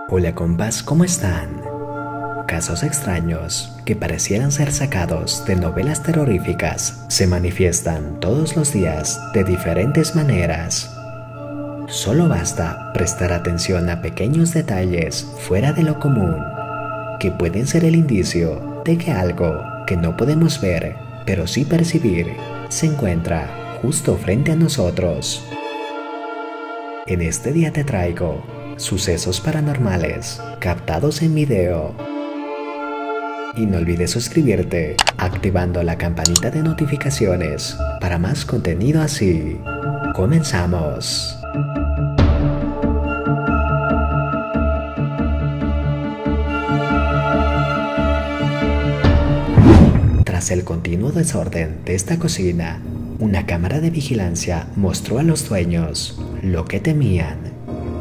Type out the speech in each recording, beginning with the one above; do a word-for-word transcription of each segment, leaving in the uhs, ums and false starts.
Hola compas, ¿cómo están? Casos extraños que parecieran ser sacados de novelas terroríficas se manifiestan todos los días de diferentes maneras. Solo basta prestar atención a pequeños detalles fuera de lo común, que pueden ser el indicio de que algo que no podemos ver, pero sí percibir, se encuentra justo frente a nosotros. En este día te traigo sucesos paranormales captados en video. Y no olvides suscribirte activando la campanita de notificaciones para más contenido así. ¡Comenzamos! Tras el continuo desorden de esta cocina, una cámara de vigilancia mostró a los dueños lo que temían.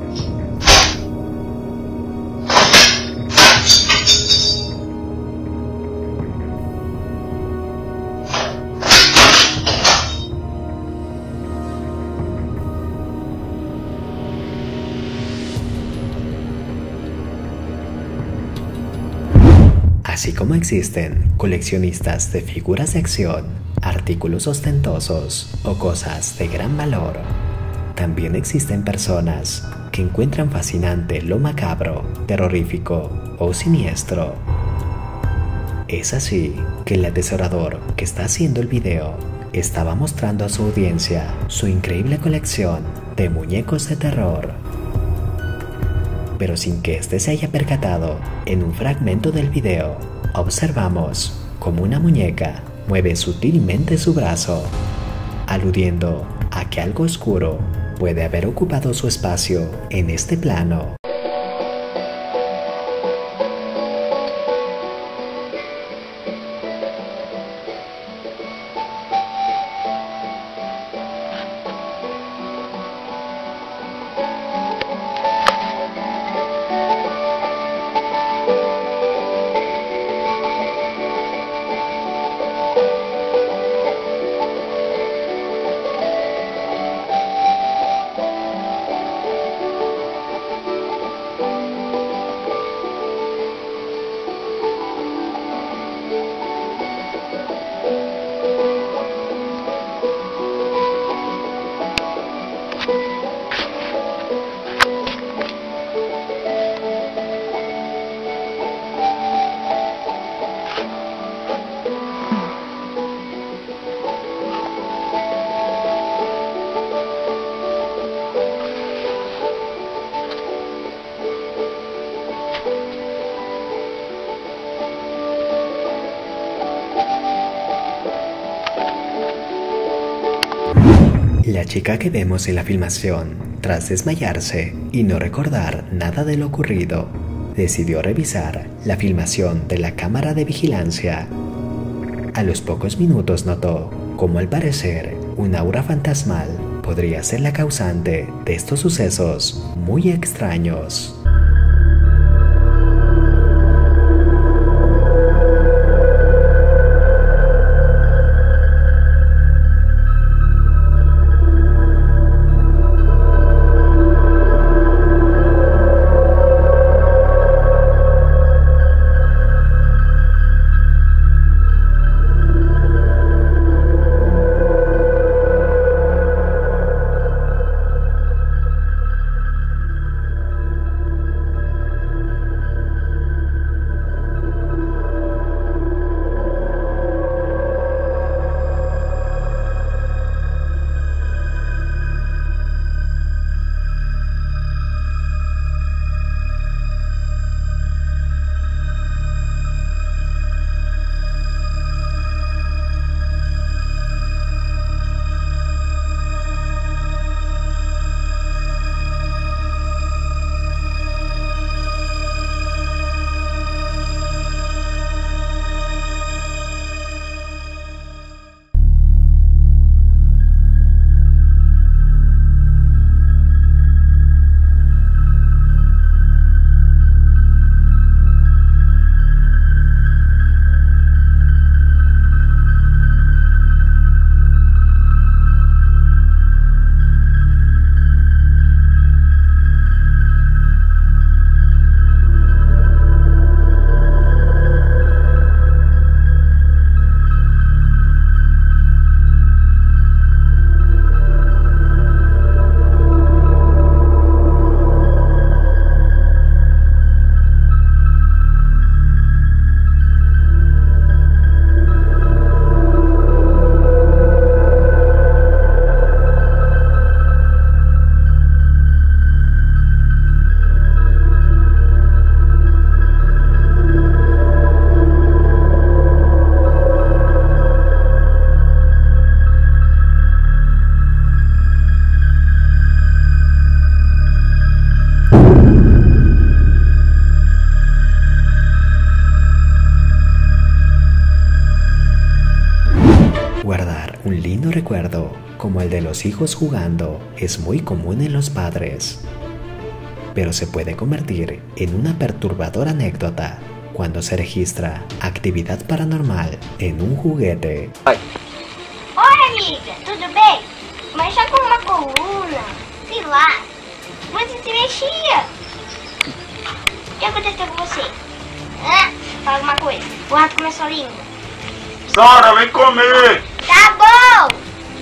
Así como existen coleccionistas de figuras de acción, artículos ostentosos o cosas de gran valor, también existen personas que encuentran fascinante lo macabro, terrorífico o siniestro. Es así que el atesorador que está haciendo el video estaba mostrando a su audiencia su increíble colección de muñecos de terror. Pero sin que éste se haya percatado, en un fragmento del video observamos cómo una muñeca mueve sutilmente su brazo, aludiendo a que algo oscuro puede haber ocupado su espacio en este plano. La chica que vemos en la filmación, tras desmayarse y no recordar nada de lo ocurrido, decidió revisar la filmación de la cámara de vigilancia. A los pocos minutos notó cómo al parecer un aura fantasmal podría ser la causante de estos sucesos muy extraños. como el de los hijos jugando, es muy común en los padres, pero se puede convertir en una perturbadora anécdota cuando se registra actividad paranormal en un juguete. Oi, amiga, tudo bem? Mas já com uma coluna, sei lá, você se mexia. O que aconteceu com você? Ah, fala uma coisa, guarda com a sua língua. Sara, vem comer! Tá bom!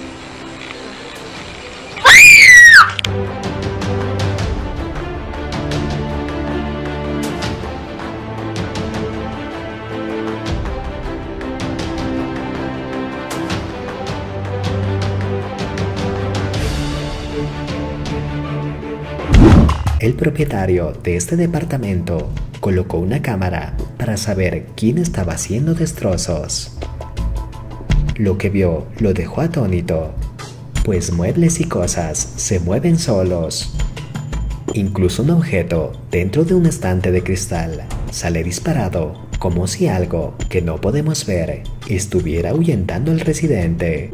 El propietario de este departamento colocó una cámara para saber quién estaba haciendo destrozos. Lo que vio lo dejó atónito, pues muebles y cosas se mueven solos. Incluso un objeto dentro de un estante de cristal sale disparado como si algo que no podemos ver estuviera ahuyentando al residente.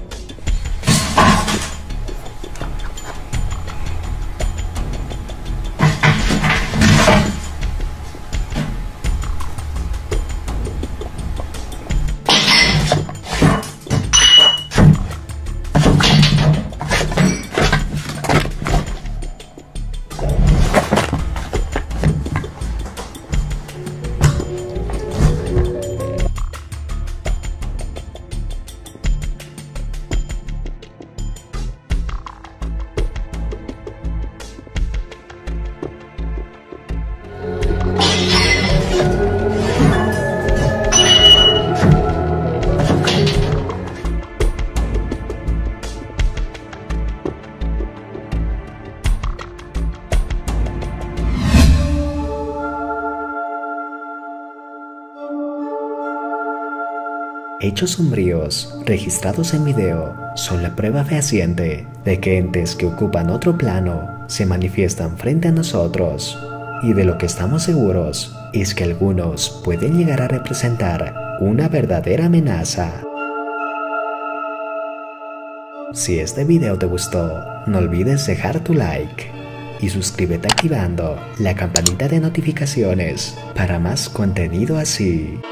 Hechos sombríos registrados en video son la prueba fehaciente de que entes que ocupan otro plano se manifiestan frente a nosotros, y de lo que estamos seguros es que algunos pueden llegar a representar una verdadera amenaza. Si este video te gustó, no olvides dejar tu like y suscríbete activando la campanita de notificaciones para más contenido así.